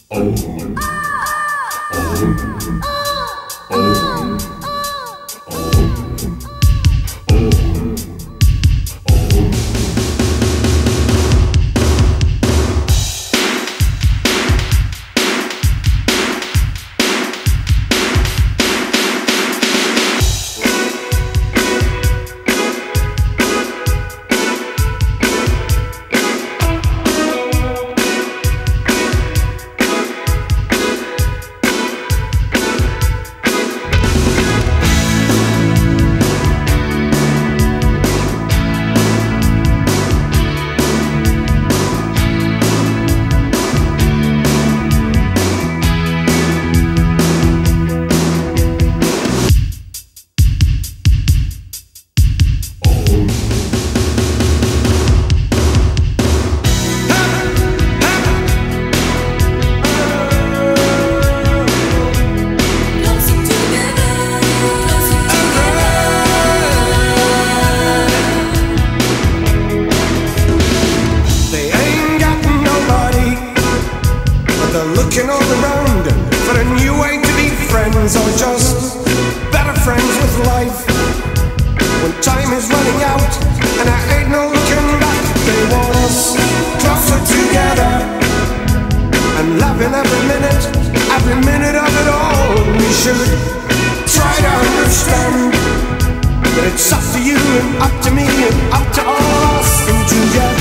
Looking all around for a new way to be friends, or just better friends with life. When time is running out and I ain't no looking back, they want us closer together and loving every minute of it all. We should try to understand that it's up to you and up to me and up to all of us to get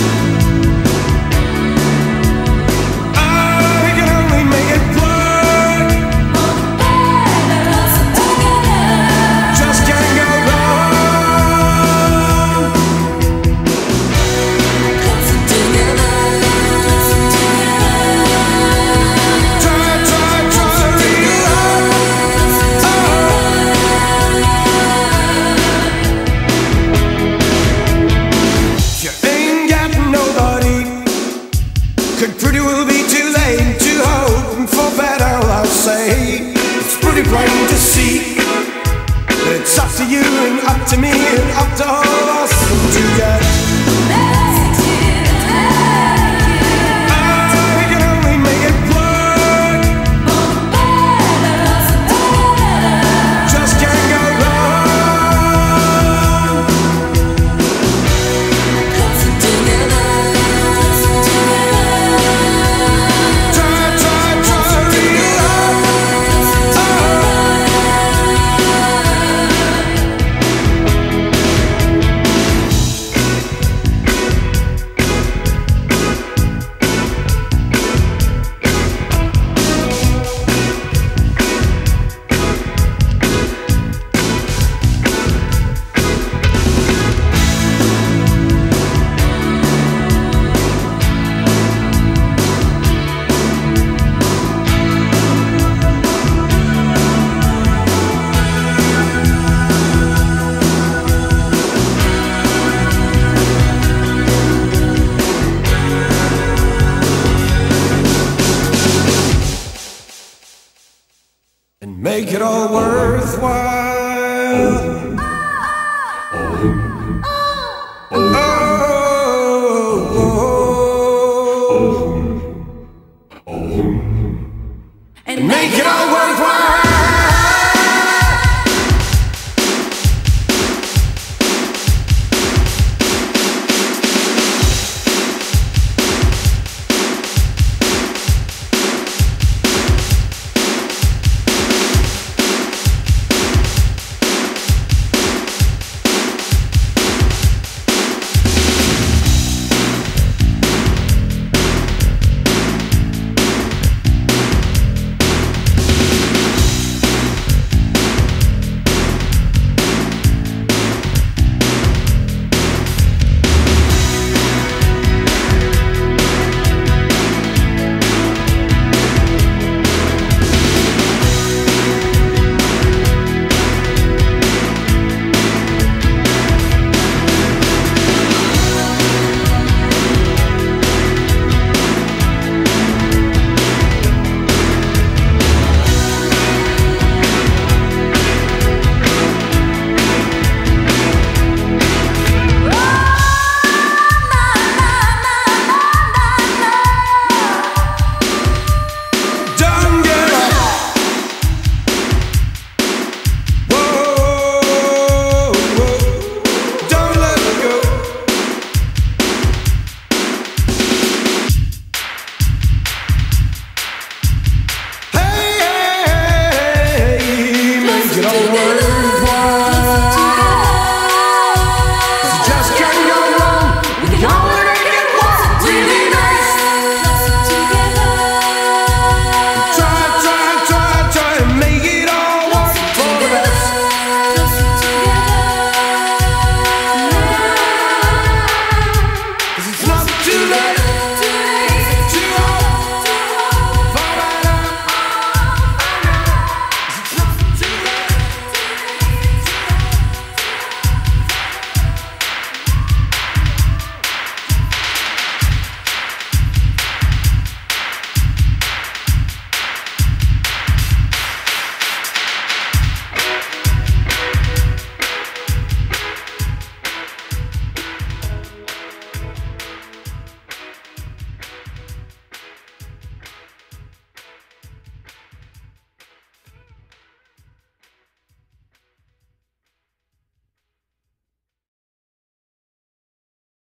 pretty will be too late to hope for better, I'll say. It's pretty plain to see that it's up to you and up to me and up to all of us to get. We can only make it work. Just can't go wrong. Closer together. Make it all worthwhile. And make it all worthwhile. together.